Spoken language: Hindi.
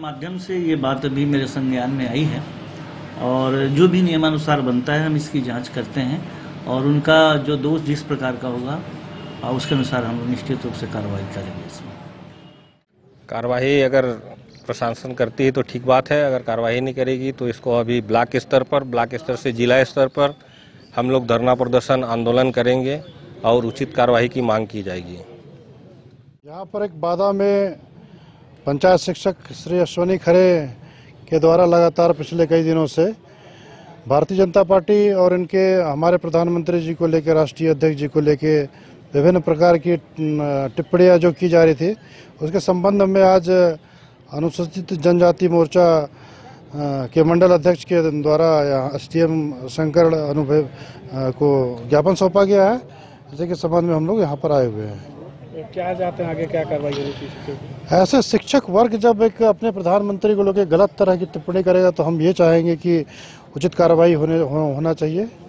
माध्यम से ये बात अभी मेरे संज्ञान में आई है और जो भी नियमानुसार बनता है हम इसकी जांच करते हैं और उनका जो दोष जिस प्रकार का होगा उसके अनुसार हम निश्चित रूप से कार्रवाई करेंगे। इसमें कार्रवाई अगर प्रशासन करती है तो ठीक बात है, अगर कार्रवाई नहीं करेगी तो इसको अभी ब्लॉक स्तर से जिला स्तर पर हम लोग धरना प्रदर्शन आंदोलन करेंगे और उचित कार्रवाई की मांग की जाएगी। यहाँ पर एक बादा में पंचायत शिक्षक श्री अश्वनी खरे के द्वारा लगातार पिछले कई दिनों से भारतीय जनता पार्टी और इनके हमारे प्रधानमंत्री जी को लेकर, राष्ट्रीय अध्यक्ष जी को लेकर विभिन्न प्रकार की टिप्पणियां जो की जा रही थी, उसके संबंध में आज अनुसूचित जनजाति मोर्चा के मंडल अध्यक्ष के द्वारा एसडीएम शंकर अनुभव को ज्ञापन सौंपा गया है, जिसके संबंध में हम लोग यहाँ पर आए हुए हैं। क्या चाहते हैं आगे, क्या कार्रवाई होगी? ऐसे शिक्षक वर्ग जब एक अपने प्रधानमंत्री को लेकर गलत तरह की टिप्पणी करेगा तो हम ये चाहेंगे कि उचित कार्रवाई होना चाहिए।